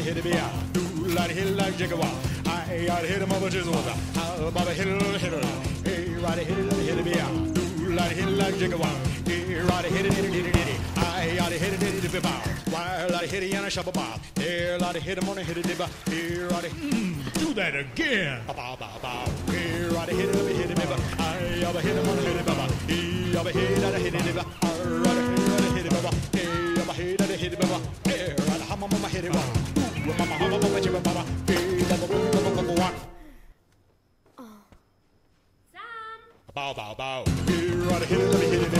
hit it, yeah. Do like hit it like Jaguar. I gotta hit him over just once. How about a hit it, hey, right hit it, yeah. Do like hit it like Jaguar. Hey, right hit it, I gotta hit it, bow. Why, I hit it, and I shop a bow. Here, I hit him on a hit it, here, I do that again. Bow, bow, bow. Here, I hit it, I gotta hit him on a hit it, bow. He, I hit it, I hit it, I hit it, bow. Hey, I hit it, hit it, bow. Here, I hum on my hit it, bow. Mama, hum on my chip, bow. Hey, bow. Sam! Bow, bow, bow. Here, I hit it,